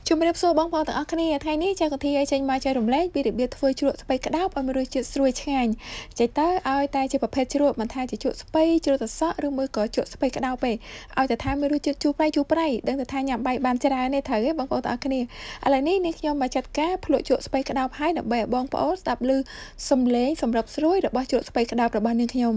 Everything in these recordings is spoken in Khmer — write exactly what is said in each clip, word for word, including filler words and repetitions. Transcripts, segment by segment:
ជំរាបសួរបងប្អូនទាំងអស់គ្នាថ្ងៃនេះចាកធាឲ្យចេញមកចែករំលែកពីរបៀបធ្វើជ្រក់ស្ពៃក្តោបឲ្យមានរសជាតិស្រួយឆ្ងាញ់ចេះតើឲ្យតែជាប្រភេទជ្រក់មិនថាជាជ្រក់ស្ពៃជ្រក់ត្រសក់ឬមួយក៏ជ្រក់ស្ពៃក្តោបទេឲ្យតែថាមានរសជាតិជូរប្រៃជូរប្រៃដឹងតែថាញ៉ាំបាយបានច្រើនទេត្រូវទេបងប្អូនទាំងអស់គ្នាឥឡូវនេះនេះខ្ញុំមកចាត់ការភ្លក់ជ្រក់ស្ពៃក្តោបឲ្យដើម្បីឲ្យបងប្អូនស្ដាប់ឮសំឡេងសម្រាប់ស្រួយរបស់ជ្រក់ស្ពៃក្តោបរបស់នាងខ្ញុំ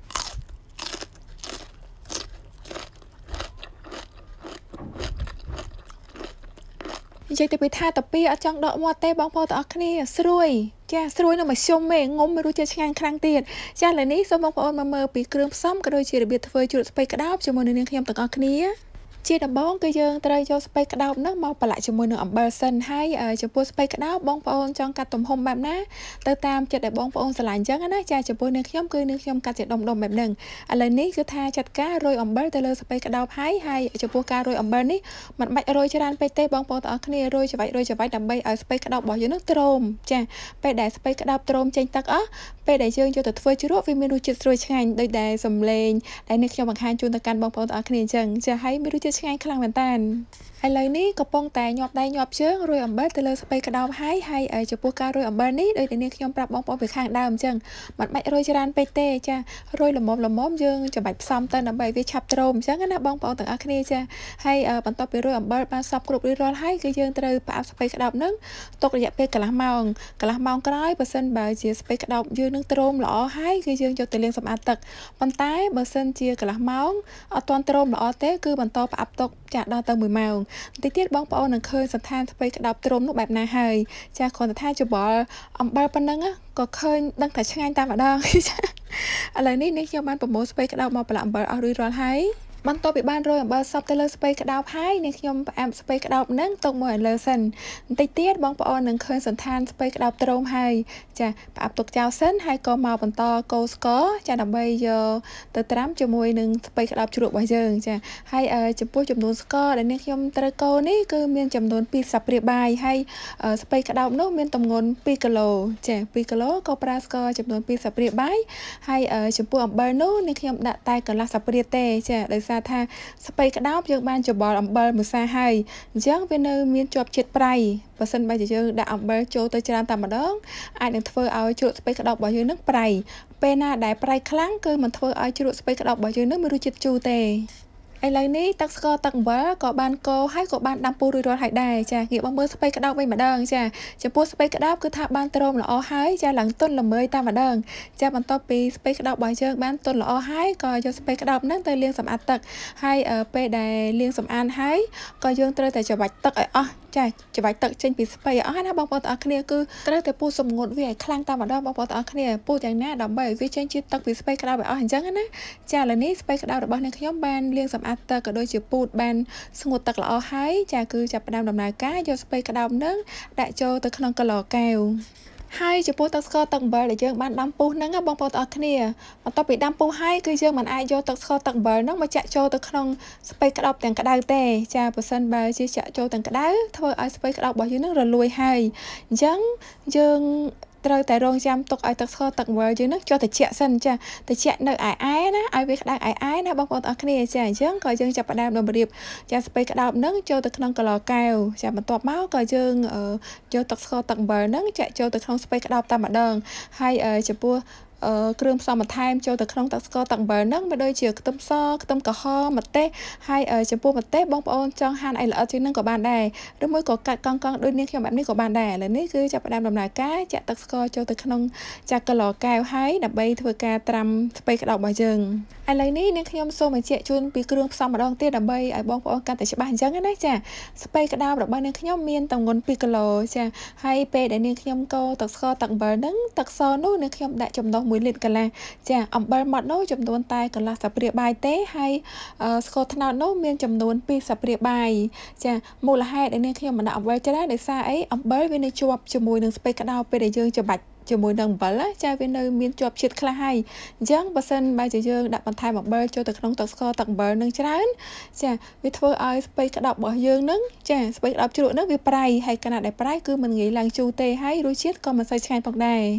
និយាយទៅពីថាតាពីអត់ចង់ដកមាត់ទេបងប្អូនទាំងអស់គ្នាស្រួយចាស្រួយនៅមធ្យមទេងុំមានរសជាតិឆ្ងាញ់ខ្លាំងទៀតចាឥឡូវនេះសូមបងប្អូនមកមើលពីគ្រឿងផ្សំក៏ដូចជារបៀបធ្វើជ្រក់ស្ពៃក្តោបជាមួយនឹងនាងខ្ញុំទាំងអស់គ្នាជាដំបូងគឺយើងត្រូវយកស្ពៃក្តោបនោះមកប្រឡាក់ជាមួយនឹងអំបិលសិនហើយចំពោះស្ពៃក្តោបបងប្អូនចង់កាត់ទំហំបែបណាទៅតាមចិត្តដែលបងប្អូនស្រឡាញ់អញ្ចឹងណាចាចំពោះនាងខ្ញុំគឺនាងខ្ញុំកាត់ជាដុំដុំបែបហ្នឹងឥឡូវនេះគឺថាចាត់ការរោយអំបិលទៅលើស្ពៃក្តោបហើយហើយចំពោះការរោយអំបិលនេះមិនបាច់រោយច្រើនពេកទេបងប្អូនទាំងអស់គ្នារោយច្របាច់រោយច្របាច់ដើម្បីឲ្យស្ពៃក្តោបរបស់យើងនោះទ្រមចាពេលដែលស្ពៃក្តោបទ្រមចេញទឹកអស់ពេលដែលយើងយកទៅធ្វើជ្រក់វាមានរសជាតិស្រួយឆ្ងាញ់ដោយដែលសំឡេងដែលនាងខ្ញុំបង្ហាញជូនទៅកាន់បងប្អូនទាំងអស់គ្នាអញ្ចឹងចាហើយមានរសជាតិឆ្ងាញ់ខ្លាំងមែនតើឥឡូវនេះកំពុងតែញាប់ដៃញាប់ជើងរោយអំបិលទៅលើស្ពៃក្តោបហើយហើយចំពោះការរោយអំបិលនេះដោយតែនាងខ្ញុំប្រាប់បងប្អូនពីខាងដើមអញ្ចឹងមិនបាច់រោយច្រើនពេកទេចារោយល្មមល្មមយើងចាំបាច់ផ្សំទៅដើម្បីវាឆាប់ទ្រមអញ្ចឹងណាបងប្អូនទាំងអស់គ្នាចាហើយបន្ទាប់ពីរោយអំបិលបានសព្វគ្រប់រៀបរាល់ហើយគឺយើងត្រូវផ្អាប់ស្ពៃក្តោបនឹងទុករយៈពេលកន្លះម៉ោងកន្លះម៉ោងក្រោយបើសិនបើជាស្ពៃក្តោបយើងនឹងទ្រមល្អហើយគឺយើងយកទៅលាងសម្អាតទឹកប៉ុន្តែបើសិនជាកន្លះម៉ោងអត់ទាន់ទ្រមល្អទេគឺបន្តផ្អាប់ទុកចាដល់ទៅមួយម៉ោងបន្តិចទៀតបងប្អូននឹងឃើញសន្តានស្ពៃក្តោបទ្រមនោះបែបណាហើយចាគ្រាន់តែថាច្បល់អំបិលប៉ុណ្ណឹងក៏ឃើញដឹងថាឆ្ងាញ់តាមម្ដងឥឡូវនេះនេះខ្ញុំបានប្រមូលស្ពៃក្តោបមកប្រឡាក់អំបិលអស់រួចរាល់ហើយបន្ទាប់ពីបានរោយអំបិលសពទៅលើស្ពៃក្តោបហើយនាងខ្ញុំផ្អាប់ស្ពៃក្តោបនឹងទុកមួយឲ្យលើសិនបន្តិចទៀតបងប្អូននឹងឃើញសន្តានស្ពៃក្តោបទ្រមហើយចាផ្អាប់ទុកចោលសិនហើយក៏មកបន្តកូរស្ករចាដើម្បីយកទៅត្រាំជាមួយនឹងស្ពៃក្តោបជ្រក់របស់យើងចាហើយចំពោះចំនួនស្ករដែលនាងខ្ញុំត្រូវកូរនេះគឺមានចំនួនពីរស្លាបព្រាបាយហើយស្ពៃក្តោបនោះមានទម្ងន់ពីរគីឡូចាពីរគីឡូក៏ប្រើស្ករចំនួនពីរស្លាបព្រាបាយហើយចំពោះអំបិលនោះនាងខ្ញុំដាក់តែកន្លះស្លាបព្រាទេចាដោយថាថាស្ពៃក្តោបយើងបានច្បល់អំបិលមួយសាហើយអញ្ចឹងវានៅមានជាប់ជាតិប្រៃបើសិនបើយើងដាក់អំបិលចូលទៅច្រើនតែម្ដងអាចនឹងធ្វើឲ្យជ្រក់ស្ពៃក្តោបរបស់យើងនឹងប្រៃពេលណាដែលប្រៃខ្លាំងគឺមិនធ្វើឲ្យជ្រក់ស្ពៃក្តោបរបស់យើងនឹងមានរសជាតិជូរទេឥឡូវនេះទឹកស្ករទឹកអំបិលក៏បានកូរហើយក៏បានដាំពុះរួចរាល់ហើយដែរចាងាកមកមើលស្ពៃក្តោបវិញម្ដងចាចំពោះស្ពៃក្តោបគឺថាបានទ្រមល្អហើយចាឡើងទន់ល្មើយតែម្ដងចាបន្ទាប់ពីស្ពៃក្តោបរបស់យើងបានទន់ល្អហើយក៏យកស្ពៃក្តោបហ្នឹងទៅលាងសម្អាតទឹកហើយពេលដែលលាងសម្អាតហើយក៏យើងត្រូវតែច្របាច់ទឹកឲ្យអស់ចាច្របាច់ទឹកចេញពីស្ពៃឲ្យអស់ណាបងប្អូនទាំងអស់គ្នាគឺត្រូវតែពុះសម្ងួតវាឲ្យខ្លាំងតែម្ដងបងប្អូនទាំងអស់គ្នាពុះយ៉ាងណាដើម្បីឲ្យវាចេញជាតិទឹកពីស្ពៃក្តោបឲ្យអស់អញ្ចឹងណាចាឥឡូវនេះស្ពៃក្តោបរបស់អ្នកខ្ញុំបានលាងសម្អាតទឹកក៏ដូចជាពូតបានស្ងួតទឹកល្អហើយចាគឺចាប់ផ្ដើមដំណើរការយកស្ពៃក្តោបនឹងដាក់ចូលទៅក្នុងកឡកែវហើយចំពោះទឹកស្ករទឹកអំបិលដែលយើងបានដាំពុះហ្នឹងបងប្អូនទាំងអស់គ្នាបន្ទាប់ពីដាំពុះហើយគឺយើងមិនអាចយកទឹកស្ករទឹកអំបិលហ្នឹងមកចាក់ចូលទៅក្នុងស្ពៃក្តោបទាំងក្តៅទេចាបើសិនបើជាចាក់ចូលទាំងក្តៅធ្វើឲ្យស្ពៃក្តោបរបស់យើងហ្នឹងរលួយហើយអញ្ចឹងយើងត្រូវតែរងចាំទុកឲ្យទឹកស្ករទឹកអំបិលយើងនឹងចូលត្រជាក់សិនចាត្រជាក់នៅឯឯណាឲ្យវាក្តៅឯឯណាបងប្អូនទាំងអស់គ្នាចាអញ្ចឹងក៏យើងចាប់ផ្ដើមតម្រៀបចាស្ពៃក្តោបនឹងចូលទៅក្នុងកឡកែវចាបន្ទាប់មកក៏យើងយកទឹកស្ករទឹកអំបិលនឹងចាក់ចូលទៅក្នុងស្ពៃក្តោបតែម្ដងហើយចំពោះគ្រឿងផ្សំបន្ថែមចូលទៅក្នុងទឹកស្ករទឹកអំបិលហ្នឹងមិនដូចជាខ្ទឹមសខ្ទឹមក្រហមម្ទេសហើយចំពោះម្ទេសបងប្អូនចង់ហាន់ឲ្យល្អិតជាងហ្នឹងក៏បានដែរឬមួយក៏កាត់កង់កង់ដូចនាងខ្ញុំបែបនេះក៏បានដែរឥឡូវនេះគឺចាប់ផ្ដើមដំណើរការចាក់ទឹកស្ករចូលទៅក្នុងចាក់កឡកែវហើយដើម្បីធ្វើការត្រាំស្ពៃក្តោបរបស់យើងឥឡូវនេះនាងខ្ញុំសូមបញ្ជាក់ជូនពីគ្រឿងផ្សំម្ដងទៀតដើម្បីឲ្យបងប្អូនកាន់តែច្បាស់អញ្ចឹងណាចាស្ពៃក្តោបរបស់នាងខ្ញុំមានទម្ងន់ពីរគីឡូចាហើយពេលដែលនាងខ្ញុំកូរទឹកស្ករទឹកអំបិលហ្នឹងទឹកសនោះនាងខ្ញុំដាក់ចំណុះមួយលីត្រកន្លះចាអំបិលម៉ត់នោះចំនួនតែកន្លះស្លាបព្រាបាយទេហើយស្ករត្នោតនោះមានចំនួនពីរស្លាបព្រាបាយចាមូលហេតុដែលនាងខ្ញុំមិនដាក់អំបិលច្រើនដោយសារអីអំបិលវានៅជាប់ជាមួយនឹងស្ពៃក្តោបពេលដែលយើងច្របាច់ជាមួយនឹងអំបិលចាវានៅមានជាប់ជាតិខ្លះហើយអញ្ចឹងបើសិនបើជាយើងដាក់បន្ថែមអំបិលចូលទៅក្នុងទឹកស្ករទឹកអំបិលនឹងច្រើនចាវាធ្វើឲ្យស្ពៃក្តោបរបស់យើងនឹងចាស្ពៃក្តោបជ្រក់នឹងវាប្រៃហើយខណៈដែលប្រៃគឺមិនងាយឡើងជូរទេហើយរសជាតិក៏មិនសូវឆ្ងាញ់ផងដែរហ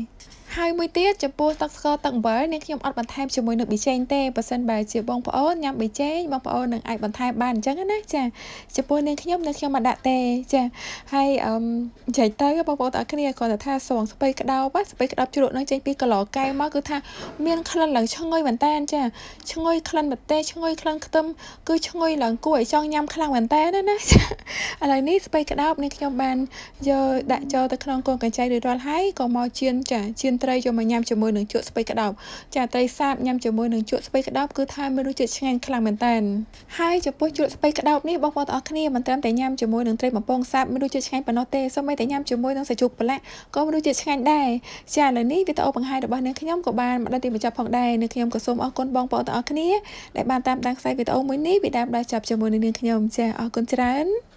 ហើយមួយទៀតចំពោះទឹកស្ករទឹកអំបិលនាងខ្ញុំអត់បន្ថែមជាមួយនឹងប៊ីចេងទេបើសិនបើជាបងប្អូនញ៉ាំប៊ីចេងបងប្អូននឹងអាចបន្ថែមបានអញ្ចឹងណាចាចំពោះនាងខ្ញុំនាងខ្ញុំមិនដាក់ទេចាហើយអឺនិយាយទៅបងប្អូនទាំងអស់គ្នាគាត់ថាសងស្ពៃក្តោបស្ពៃក្តោបជ្រក់នឹងចេញពីកន្លកែមកគឺថាមានក្លិនឡើងឈ្ងុយមែនតើចាឈ្ងុយក្លិនម្ទេសឈ្ងុយក្លិនខ្ទឹមគឺឈ្ងុយឡើងគួរឲ្យចង់ញ៉ាំខ្លាំងមែនតើណាណាឥឡូវនេះស្ពៃក្តោបនាងខ្ញុំបានយកដាក់ចូលទៅក្នុងកូនកញ្ចៃរួចរាល់ហើយក៏មកជៀនចាជៀនត្រីយកមកញ៉ាំជាមួយនឹងជក់ស្ពៃក្តោបចាត្រីសាបញ៉ាំជាមួយនឹងជក់ស្ពៃក្តោបគឺថាមានរសជាតិឆ្ងាញ់ខ្លាំងមែនតើហើយចំពោះជក់ស្ពៃក្តោបនេះបងប្អូនទាំងអស់គ្នាមិនត្រឹមតែញ៉ាំជាមួយនឹងត្រីបំពងសាបមានរសជាតិឆ្ងាញ់ប៉ុណ្ណោះទេសូម្បីតែញ៉ាំជាមួយនឹងសាច់ជ្រូកប្រឡាក់ក៏មានរសជាតិឆ្ងាញ់ដែរចាឥឡូវនេះវីដេអូបង្ហាញរបស់នាងខ្ញុំក៏បានមកដល់ទីបញ្ចប់ផងដែរនាងខ្ញុំក៏សូមអរគុណបងប្អូនទាំងអស់គ្នាដែលបានតាមដានខ្សែវីដេអូមួយនេះពីដើមដល់ចប់ជាមួយនឹងនាងខ្ញុំចាអរគុណច្រើន